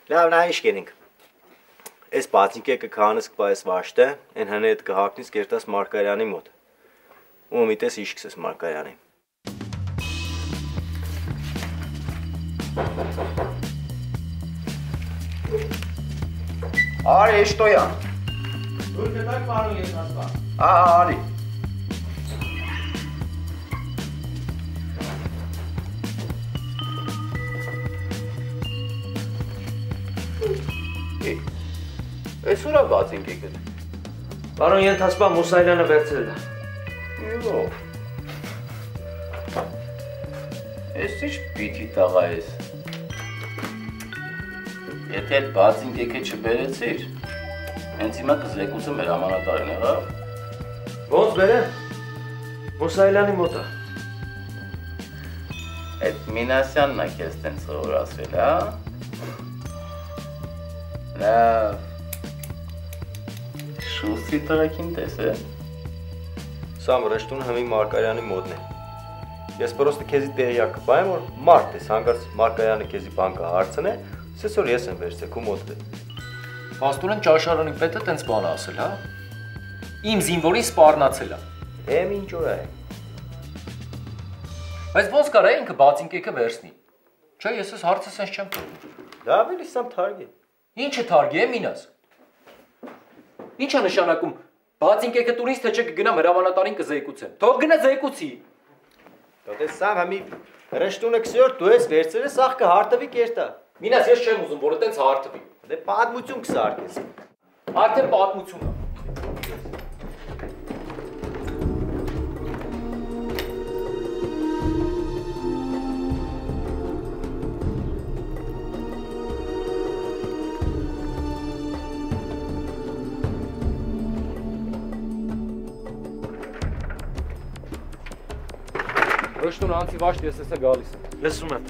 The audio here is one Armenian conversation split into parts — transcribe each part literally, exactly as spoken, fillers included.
Լավ, նա ինչ կենենք։ Այս բացինկեկը քանս կպայես վաշտը, են հնի հետ կհակնից կերտաս Մարկարյանի մոտ։ Ու միտես ինչ կսես Մարկարյանի։ Արի, что я? Только так пару лет назад. А, Ари. Այս ուրա բացինկիկը։ Պարոն ենթասպան Մուսայելյանը վերցրել է։ Իլո։ Այս ինչ պիտի տաղա ես։ Եթե այդ բացինկիկը չբերեցիր, հենց հիմա կզեկուցը մեր ամանատարին եղա։ Ոնց բերեմ։ Մուսայելյանի մոտ է։ Այդ Մինասյանն է քեզ տենց խորացրել, հա։ Լավ։ Շուստի տղեկին տես է։ Սա մրեշտուն հմի Մարկարյանի մոդն է։ Ես պրոստը քեզի տեղյակ կպայեմ, որ մարդ ես, հանգարց Մարկարյանը քեզի բան կհարցնե, սես որ ես եմ վերցեք ու մոտ է։ Պաստորեն ճաշարանի պետը տենց բան ասել, հա։ Իմ զինվորին սպառնացել է։ Էմ ինչ օր է։ Բայց ոնց կարա ինքը բացինկեկը վերցնի։ Չէ, ես ես հարցը սենց չեմ թողնում։ Դա ավելի սամ թարգի։ Ինչը թարգի է մինաս։ Ինչ է նշանակում բացինկեկը տուրից թե չէ կգնամ հրամանատարին կզեկուցեմ։ Թող գնա զեկուցի։ Դե սամ հմի մրեշտունը քսյոր դու ես վերցրել, սաղ կհարտվի կերտա։ Մինաս ես չեմ ուզում, որ այտենց հարթվի։ Դե պատմություն կսարկես։ Արդեն պատմություն է։ Ռոշտուն անցի վաշտ ես էսը գալիս եմ։ Լսում եմ։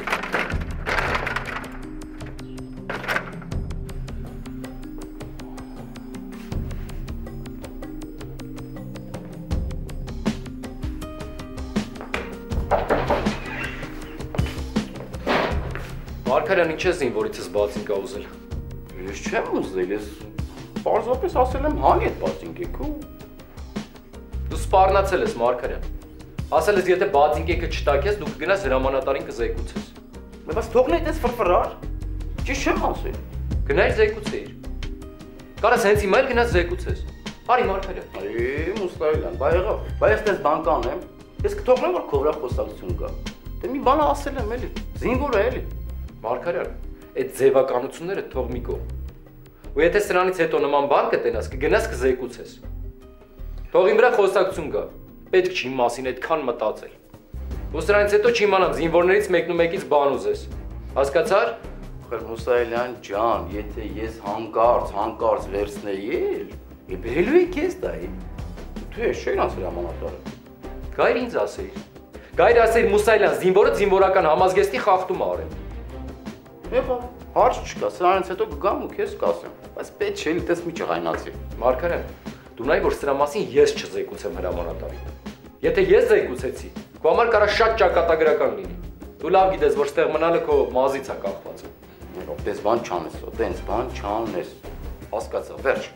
Մարկարյան ինչ ես զինվորիցս բացինկա ուզել։ Ես չեմ ուզել, ես պարզապես ասել եմ հանի այդ բացինկիկը։ Դու սպառնացել ես Մարկարյան։ Ասել ես եթե բացինկեկը չտակես, դու կգնաս հրամանատարին կզեկուցես։ Բայց թողնի այդպես ֆրֆրար։ Ճիշտ չեմ ասել։ Գնայր զեկուցեիր։ Կարաս հենց հիմա էլ գնաս զեկուցես։ Արի Մարկարյան։ Այ Մուսայելյան, բա եղավ։ Բա ես տես բան կանեմ։ Ես կթողնեմ որ քո վրա խոսակցություն կա։ Դե մի բան ասել եմ էլի։ Զինվոր է էլի։ Մարկարյան, այդ ձևականությունները թող մի կողմ։ Ու եթե սրանից հետո նման բան կտենաս, կգնաս կզեկուցես։ Թող իմ վրա խոսակցություն գա։ Պետք չի իմ մասին այդքան մտածել։ Ու սրանից հետո չիմանամ զինվորներից մեկն ու մեկից բան ուզես։ Հասկացար։ Խեր Մուսայելյան ջան, եթե ես հանկարծ, հանկարծ վերցնեի, ի բերելու եք ես դայի։ Դու ես չէր անցել ամանատարը։ Գայր ինձ ասեիր։ Գայր ասեիր Մուսայելյան, զինվորը զինվորական համազգեստի խախտում արել։ Եղա, հարց չկա, սրանից հետո կգամ ու քեզ կասեմ, բայց պետք չէ լիտես մի ջղայնացի։ Մարկարյան, դու նայ որ սրա մասին ես չզեկուցեմ հրամանատարին։ Եթե ես զեկուցեցի, քո համար կարա շատ ճակատագրական լինի։ Դու լավ գիտես, որ ստեղ մնալը քո մազից է կախված։ Այդպես բան չանես, այդպես բան չանես։ Հասկացա, վերջ։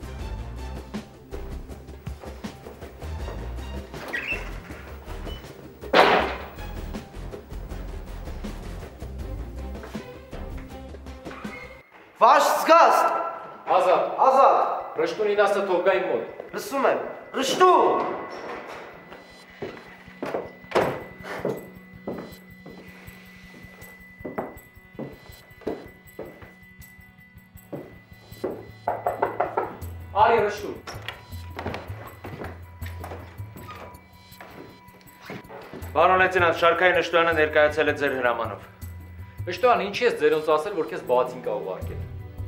Վաշ զգաստ։ Ազատ, Ազատ։ Ռշտունին ասա թող գա իմ մոտ։ Լսում եմ։ Ռշտուն։ Արի Ռշտուն։ Պարոն լեյտենանտ, Շարքային Նշտոյանը ներկայացել է ձեր հրամանով։ Նշտոյան, ինչի ես ձերոնց ասել, որ քեզ բացինկա ուղարկել։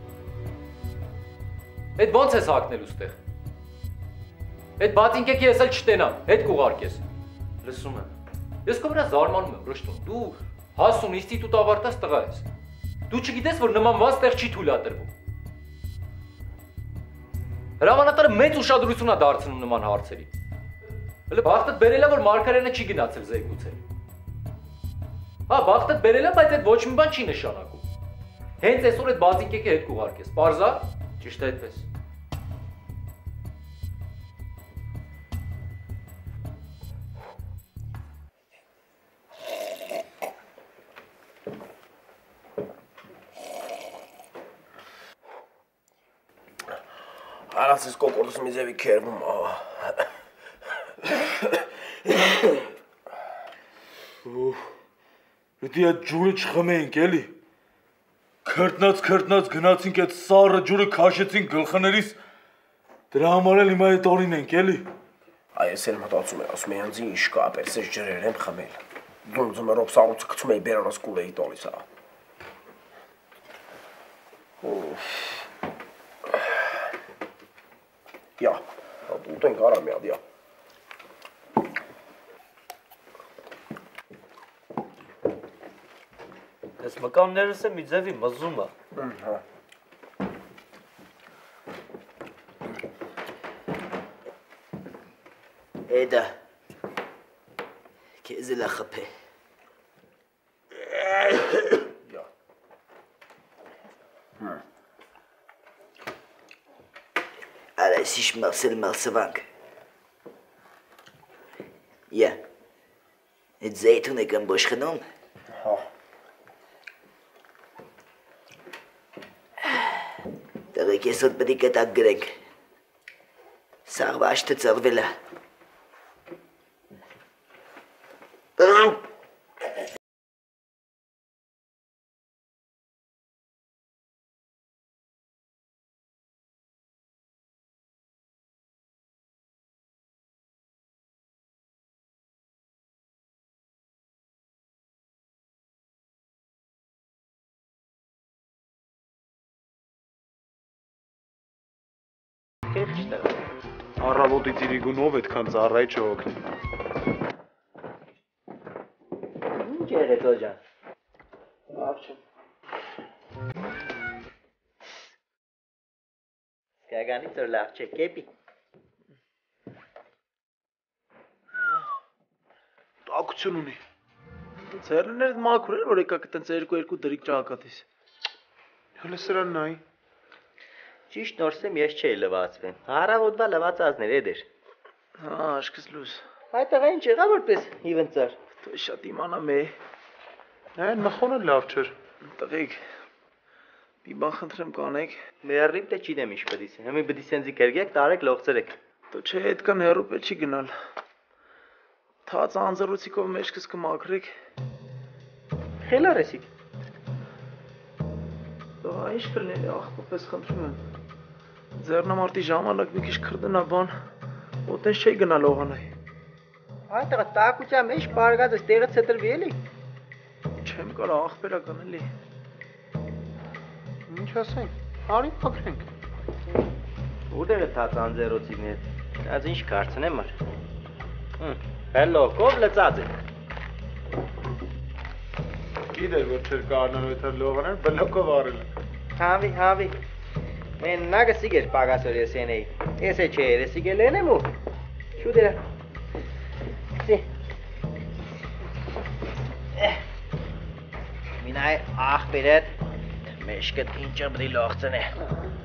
Այդ ո՞նց ես հակնել ուստեղ։ Այդ բացինկեկի ես էլ չտենամ, հետ կուղարկես։ Լսում եմ։ Ես քո վրա զարմանում եմ, Ռշտուն։ Դու հասուն ինստիտուտ ավարտած տղա ես։ Դու չգիտես, որ նման բան ստեղ չի թույլատրվում։ Հրամանատարը մեծ ուշադրություն է դարձնում նման հարցերի։ Հələ բախտդ բերել է, որ Մարկարյանը չի գնացել զեկուցել։ Հա, բախտդ բերել է, բայց այդ ոչ մի բան չի նշանակում։ Հենց այսօր այդ բազիկեկը հետ կուղարկես։ Պարզա։ Ճիշտ է այդպես։ Arasız kokuruz bize bir kervum. Պետք է այդ ջուրը չխմեինք, էլի։ Քրտնած քրտնած գնացինք այդ սառը ջուրը քաշեցինք գլխներիս։ Դրա համար էլ հիմա այդ օրին ենք, էլի։ Այս էլ մտածում եմ, ասում եմ, ինձ ինչ կա, պերսես ջրեր եմ խմել։ Դու ձմերով սառույցը գցում էի բերանս կուլեի տալիս, հա։ Յա, ուտենք արա մի հատ, յա։ Այս մկաններս է մի ձևի մզում է։ Հա։ Էդա, քեզ էլ ախփե։ Յա։ Արա սիշ մալսել մալսվանք։ Յա, այդ զեյթուն է կամ բոշխնում։ Հա։ Դրեք եսոտ պետի կտակ գրենք։ Սաղվա աշտը ծրվել է։ Առավոտի ծիրիգունով այդքան ծառայի չօգնի։ Ինչ եղեց օջան։ Լավ չեմ։ Կագանից որ լավ չէ, կեպի։ Տակություն ունի։ Ձեռներդ մաքուր էլ որ եկա կտենց երկու երկու դրիկ ճակատիս։ Հələ սրան նայ։ Ճիշտ նորսեմ ես չէի լվացվեմ։ Հարավոտվա լվացածներ էդեր։ Հա, աշկս լուս։ Այդ տղա ինչ եղա որպես հիվնձար։ Դու շատ իմանամ է։ Այն մխոնը լավ չէր։ Տղեկ։ Մի բան խնդրեմ կանեք։ Մերրիմ թե չինեմ ինչ պետք է։ Հիմի պետք է սենզի կերգեք, տարեք լողցրեք։ Դու չէ այդքան հեռու պետք չի գնալ։ Թաց անձրուցիկով մեջքս կմաքրեք։ Խելարեսիկ։ Դա ինչ կլինի, աղբոպես խնդրում եմ։ Ձեռնամարտի ժամանակ մի քիչ քրտնա բան, ոտնես չի գնա լողանայ։ Այդ տղա տակության մեջ բարգած ես տեղը ցետրվի էլի։ Չեմ կարա աղբերական էլի։ Ինչ ասենք, արի փակրենք։ Ուդերը թաց անձերոցիկներ։ Այդ ինչ կարծնեմ մար։ Հելո, կով լծած է։ Գիտեր որ չէր կարնան այդ լողանել, բլոկով արել է։ Հավի, հավի։ Մեն նագը սիգեր պագասոր ես ենեի։ Ես է չէ, ես սիգել ենեմ ու։ Շու դերա։ Սի։ Մինայ աղ բերետ, մեշկտ ինչը բդի լողցն է։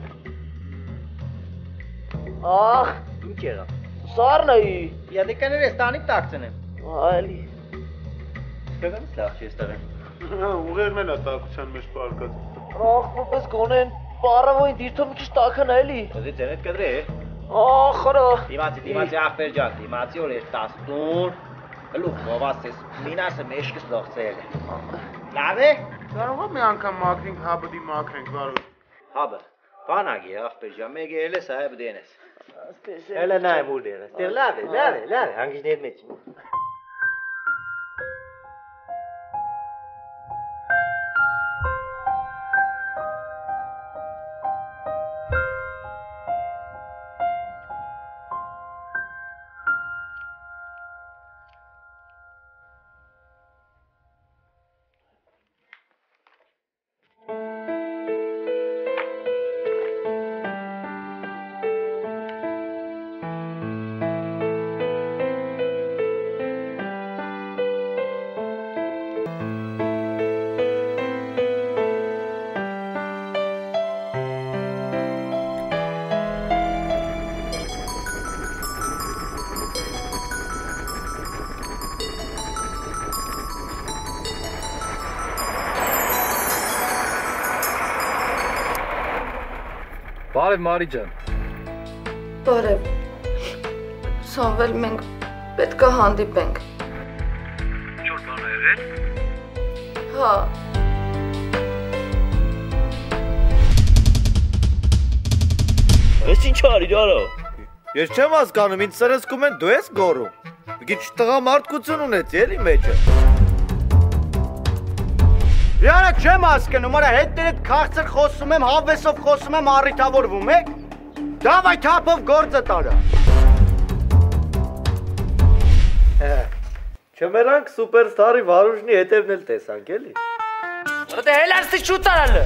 Աղ, ինչ եղա։ Սարն էի։ Յադիկաներ ես տանիք տակցն եմ։ Այլի։ Կգանից լավ չի ես տղեն։ Ուղերն էլ է տակության մեջ պարկած։ Աղ, պես գոնեն, պարավոյն դիրթով մի քիչ տաքն էլի։ Դե ձենդ կդրե։ Աղ, խրը։ Դիմացի, դիմացի ախպեր ջան, դիմացի որ ես տասնուր։ Լուք մովասես, մինասը մեջքս լողցել է։ Լավ է։ Կարող է մի անգամ մաքրենք, հաբդի մաքրենք, վարու։ Հաբը, բանագի ախպեր ջան, մեկ էլ ես այ բդենես։ Հələ նայ մուլդերը։ Դե լավ է, լավ է, լավ է, հանգիչներ մեջ։ Բարև Մարի ջան։ Բարև։ Սամվել, մենք պետք է հանդիպենք։ Ինչ-որ բան ա եղել։ Հա։ Ես ինչ արի դարա։ Ես չեմ հասկանում, ինձ սրսկում են դու ես գոռում։ Մի քիչ տղամարդկություն ունեցի էլի մեջը։ Իրանք չեմ հասկանում, արա հետներդ քաղցր խոսում եմ, հավեսով խոսում եմ, առիթավորվում եք։ Դավայ թափով գործը տարա։ Չմերանք սուպերստարի Վարուժնի հետևն էլ տեսանք էլի։ Դե հելարսի շուտ արալը։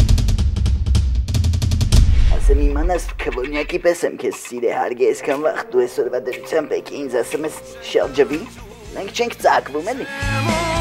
Ասեմ իմանաս քվոնյակի պես եմ քեզ սիրե հարգե այսքան վաղ դու այսօրվա դրությամբ եք ինձ ասում ես շրջվի։ Մենք չենք ծակվում էլի։